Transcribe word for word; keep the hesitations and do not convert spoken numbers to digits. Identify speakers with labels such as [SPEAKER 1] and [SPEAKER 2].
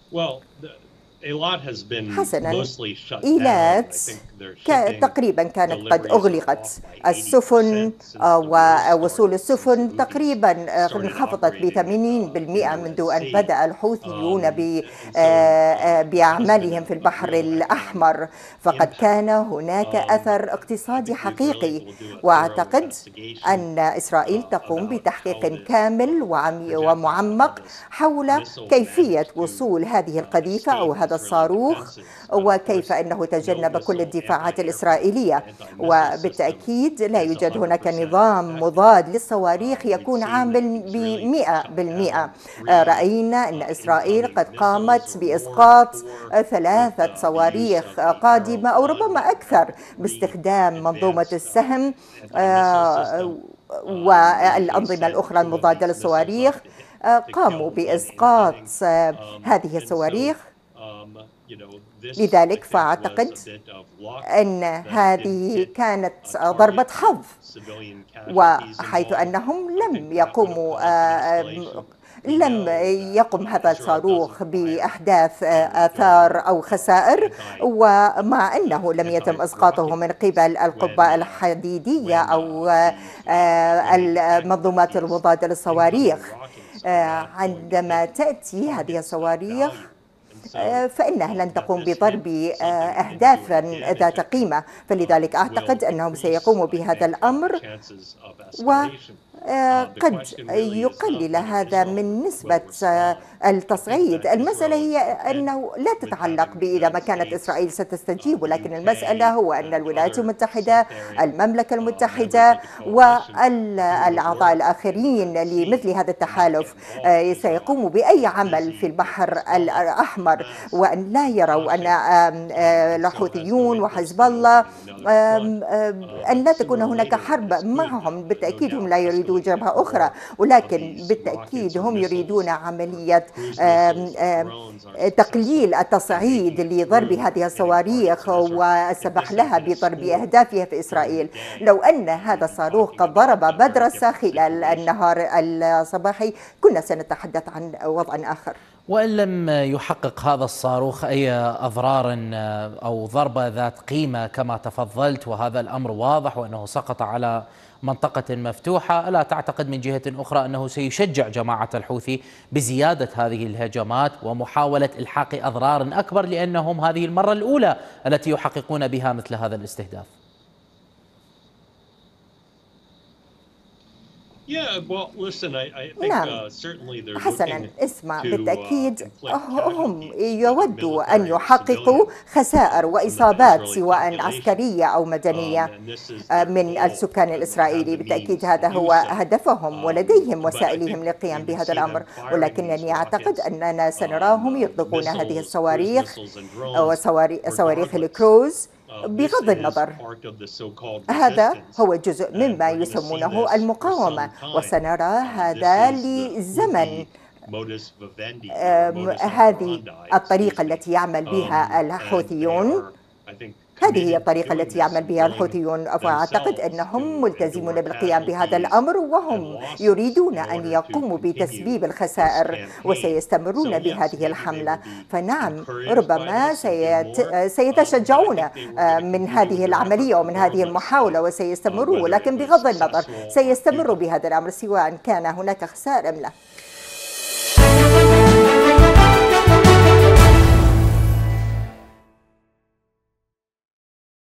[SPEAKER 1] حسنا، إيلات تقريبا كانت قد أغلقت. السفن ووصول السفن تقريبا انخفضت ب ثمانين بالمئة منذ أن بدأ الحوثيون بأعمالهم في البحر الأحمر، فقد كان هناك أثر اقتصادي حقيقي. وأعتقد أن إسرائيل تقوم بتحقيق كامل ومعمق حول كيفية وصول هذه القذيفة أو هذا الصاروخ، وكيف أنه تجنب كل الدفاعات الإسرائيلية. وبالتأكيد لا يوجد هناك نظام مضاد للصواريخ يكون عامل بمئة بالمئة. رأينا أن إسرائيل قد قامت بإسقاط ثلاثة صواريخ قادمة أو ربما أكثر باستخدام منظومة السهم والأنظمة الأخرى المضادة للصواريخ. قاموا بإسقاط هذه الصواريخ. لذلك فأعتقد أن هذه كانت ضربة حظ، وحيث أنهم لم يقوموا لم يقم هذا الصاروخ بأحداث آثار أو خسائر، ومع أنه لم يتم إسقاطه من قبل القبة الحديدية أو المنظومات المضادة للصواريخ. عندما تأتي هذه الصواريخ فإنها لن تقوم بضرب أهداف ذات قيمة، فلذلك أعتقد أنهم سيقوموا بهذا الأمر، وقد يقلل هذا من نسبة التصعيد. المسألة هي أنه لا تتعلق بإذا ما كانت إسرائيل ستستجيب، ولكن المسألة هو أن الولايات المتحدة، المملكة المتحدة والأعضاء الآخرين لمثل هذا التحالف سيقوموا بأي عمل في البحر الأحمر، وأن لا يروا أن الحوثيون وحزب الله أن لا تكون هناك حرب معهم. بالتأكيد هم لا يريدون جبهة أخرى، ولكن بالتأكيد هم يريدون عملية تقليل التصعيد لضرب هذه الصواريخ والسماح لها بضرب أهدافها في إسرائيل. لو أن هذا الصاروخ قد ضرب مدرسة خلال النهار الصباحي كنا سنتحدث عن وضع آخر.
[SPEAKER 2] وإن لم يحقق هذا الصاروخ أي أضرار أو ضربة ذات قيمة كما تفضلت، وهذا الأمر واضح وأنه سقط على منطقة مفتوحة، ألا تعتقد من جهة أخرى أنه سيشجع جماعة الحوثي بزيادة هذه الهجمات ومحاولة إلحاق أضرار أكبر، لأنهم هذه المرة الأولى التي يحققون بها مثل هذا الاستهداف؟
[SPEAKER 1] نعم، حسنا، اسمع، بالتأكيد هم يودوا أن يحققوا خسائر وإصابات سواء عسكرية أو مدنية من السكان الإسرائيلي. بالتأكيد هذا هو هدفهم ولديهم وسائلهم للقيام بهذا الأمر، ولكنني أعتقد أننا سنراهم يطلقون هذه الصواريخ أو صواريخ الكروز بغض النظر. هذه هو جزء مما يسمونه المقاومة، وسنرى هذا لزمن. هذه الطريقة التي يعمل بها الحوثيون هذه هي الطريقة التي يعمل بها الحوثيون، فأعتقد أنهم ملتزمون بالقيام بهذا الأمر، وهم يريدون أن يقوموا بتسبيب الخسائر وسيستمرون بهذه الحملة. فنعم، ربما سيتشجعون من هذه العملية ومن هذه المحاولة وسيستمروا، لكن بغض النظر سيستمروا بهذا الأمر سواء كان هناك خسائر أم لا.